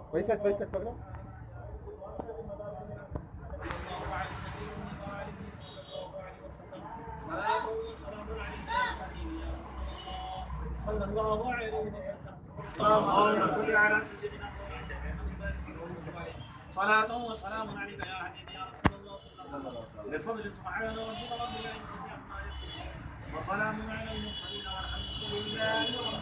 पैसा पैसा पकड़ो। صلاة وسلام عليك يا حبيبي يا رسول الله صلى الله عليه وسلم بفضل سبحان ربك رب العزة عما يصفون وسلام على المرسلين والحمد لله رب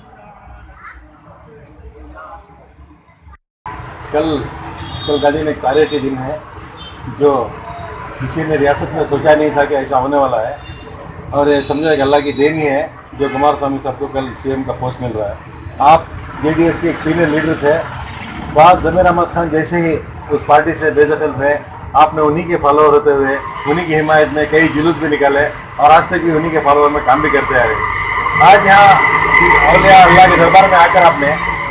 العالمين। कल का दिन एक तारीख के दिन है जो किसी ने रियासत में सोचा नहीं था कि ऐसा होने वाला है, और ये समझो एक अल्लाह की देन ही है जो कुमार स्वामी साहब को कल सीएम का पोस्ट मिल रहा है। आप जेडीएस के एक सीनियर लीडर थे, बाद जमीर अहमद खान जैसे ही उस पार्टी से बेदखल रहे, आपने उन्हीं के फॉलोअर होते हुए उन्हीं की हिमायत में कई जुलूस भी निकाले और आज तक भी उन्हीं के फॉलोअर में काम भी करते आए। आज यहाँ औलिया अल्लाह के दरबार में आकर आपने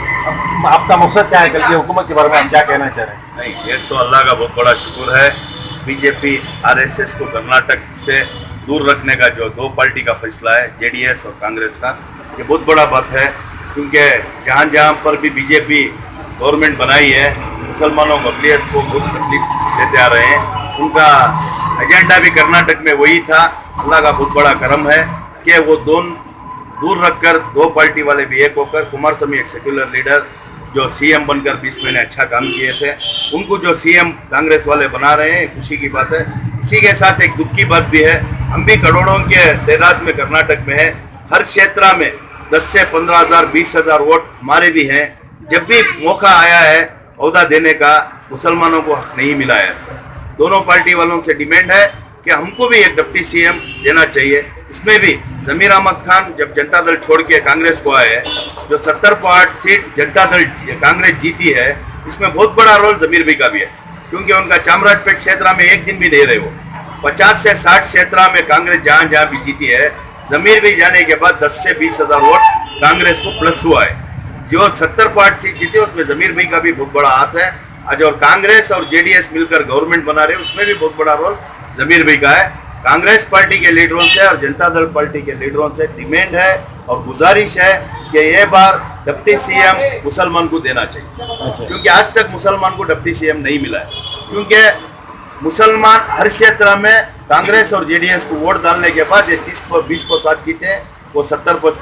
आपका मकसद क्या है, कल की हुकूमत के बारे में आप क्या कहना चाह रहे हैं? नहीं, ये तो अल्लाह का बहुत बड़ा शुक्र है। बीजेपी आरएसएस को कर्नाटक से दूर रखने का जो दो पार्टी का फैसला है, जेडीएस और कांग्रेस का, ये बहुत बड़ा बात है। क्योंकि जहाँ जहाँ पर भी बीजेपी गवर्नमेंट बनाई है, मुसलमानों को अकलियत को बहुत तकलीफ देते आ रहे हैं। उनका एजेंडा भी कर्नाटक में वही था। अल्लाह का बहुत बड़ा करम है कि वो दोनों दूर रखकर दो पार्टी वाले भी एक होकर, कुमार स्वामी एक सेक्युलर लीडर जो सीएम बनकर 20 महीने अच्छा काम किए थे, उनको जो सीएम कांग्रेस वाले बना रहे हैं, खुशी की बात है। इसी के साथ एक दुख की बात भी है, हम भी करोड़ों के तादाद में कर्नाटक में है। हर क्षेत्र में 10 से 15,000 20,000 वोट हमारे भी हैं। जब भी मौका आया है ओहदा देने का, मुसलमानों को हक नहीं मिला है। दोनों पार्टी वालों से डिमांड है कि हमको भी एक डिप्टी सीएम देना चाहिए। इसमें भी जमीर अहमद खान जब जनता दल छोड़ के कांग्रेस को आए, जो 70 सीट जनता दल कांग्रेस जीती है, इसमें बहुत बड़ा रोल जमीर भाई का भी है। क्योंकि उनका चामराजपेट क्षेत्र में एक दिन भी नहीं रहे वो। 50 से 60 क्षेत्र में कांग्रेस जहाँ जहाँ भी जीती है, जमीर भाई जाने के बाद 10 से 20,000 वोट कांग्रेस को प्लस हुआ है। जो 70 सीट जीती उसमें जमीर भाई का भी बहुत बड़ा हाथ है आज। और कांग्रेस और जेडीएस मिलकर गवर्नमेंट बना रहे, उसमें भी बहुत बड़ा रोल जमीर भाई का है। कांग्रेस पार्टी के लीडरों से और जनता दल पार्टी के लीडरों से डिमांड है और गुजारिश है कि ये बार डिप्टी सीएम मुसलमान को देना चाहिए। क्योंकि आज तक मुसलमान को डिप्टी सीएम नहीं मिला है। क्योंकि मुसलमान हर क्षेत्र में कांग्रेस और जेडीएस को वोट डालने के बाद ये 20 को 7 जीते, वो 70 को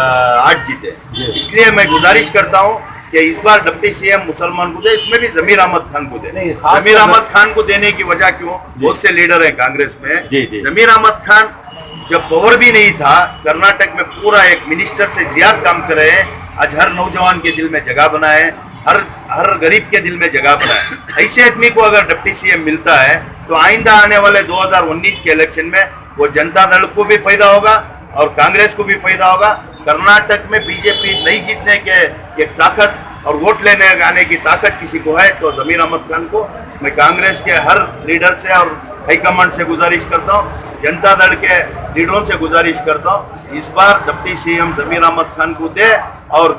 8 जीते। इसलिए मैं गुजारिश करता हूँ कि इस बार डिप्टी सीएम मुसलमान को दे, इसमें भी जमीर अहमद खान को दे। जमीर अहमद खान को देने की वजह क्यों, बहुत से लीडर हैं कांग्रेस में। जमीर अहमद खान जब पावर भी नहीं था, कर्नाटक में पूरा एक मिनिस्टर से ज्यादा काम कर रहे हैं। आज हर नौजवान के दिल में जगह बनाए, हर गरीब के दिल में जगह बनाए। ऐसे आदमी को अगर डिप्टी सीएम मिलता है तो आइंदा आने वाले 2019 के इलेक्शन में वो जनता दल को भी फायदा होगा और कांग्रेस को भी फायदा होगा। कर्नाटक में बीजेपी नहीं जीतने के ताकत और वोट लेने आने की ताकत किसी को है तो जमीर अहमद खान को। मैं कांग्रेस के हर लीडर से और हाईकमांड से गुजारिश करता हूँ, जनता दल के लीडरों से गुजारिश करता हूँ, इस बार डिप्टी सीएम जमीर अहमद खान को दे और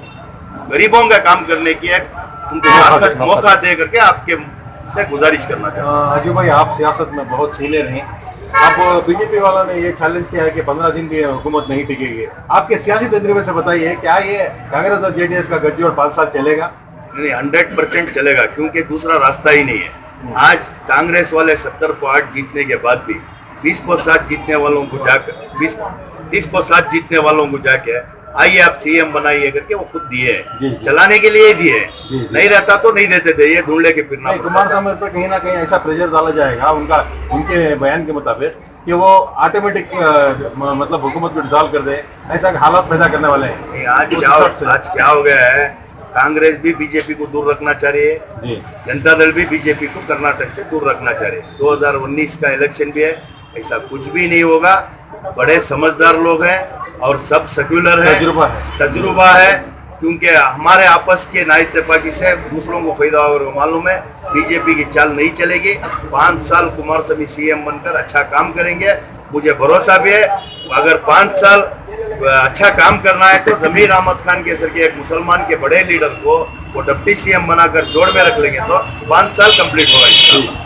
गरीबों का काम करने की एक मौका दे करके आपके से गुजारिश करना चाहता हूँ। अज्जू भाई, आप सियासत में बहुत सीनियर हैं। अब बीजेपी वालों ने ये चैलेंज किया है कि 15 दिन भी हुकूमत नहीं टिकेगी। आपके सियासी तजुर्बे से बताइए, क्या ये कांग्रेस और जेडीएस का गठजोड़ 5 साल चलेगा? नहीं, 100% चलेगा, क्योंकि दूसरा रास्ता ही नहीं है। आज कांग्रेस वाले 70 को 8 जीतने के बाद भी 20 को 7 जीतने वालों को जाकर 30 को 7 जीतने वालों को जाके आइए आप सीएम बनाइए करके वो खुद दिए है, चलाने के लिए दिए है। नहीं रहता तो नहीं देते थे, ये ढूंढ लेके फिरना। कुमार स्वामी पर कहीं ना कहीं ऐसा प्रेशर डाला जाएगा उनके बयान के मुताबिक कि वो ऑटोमेटिक मतलब हुकूमत को डिसॉल्व कर दे, ऐसा हालात पैदा करने वाले हैं। आज क्या हो गया है, कांग्रेस भी बीजेपी को दूर रखना चाह रही है, जनता दल भी बीजेपी को कर्नाटक से दूर रखना चाह रही है। 2019 का इलेक्शन भी है, ऐसा कुछ भी नहीं होगा। बड़े समझदार लोग हैं और सब सेक्युलर है, तजुर्बा है। क्योंकि हमारे आपस के नाइतफाकी से दूसरों को फायदा होगा मालूम है। बीजेपी की चाल नहीं चलेगी। 5 साल कुमार स्वामी सीएम बनकर अच्छा काम करेंगे, मुझे भरोसा भी है। अगर 5 साल अच्छा काम करना है तो जमीर अहमद खान के सर के एक मुसलमान के बड़े लीडर को वो डिप्टी सीएम बनाकर जोड़ में रख लेंगे तो 5 साल कंप्लीट होगा।